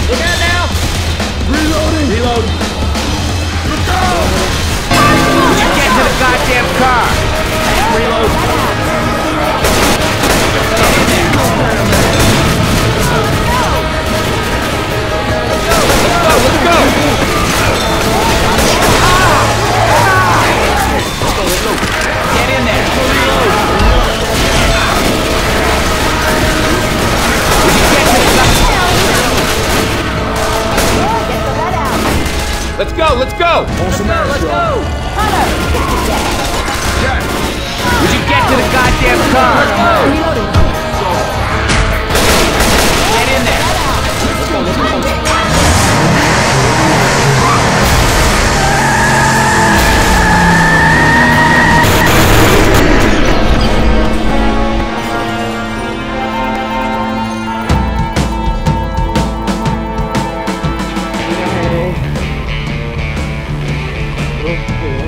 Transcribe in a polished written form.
Look out now! Reloading! Reload! Let's go! Get to the goddamn car! Reload! Get in there! Let's go! Get in there! Let's go! Let's go! Let's go! We should get to the goddamn car! Get in there! Okay.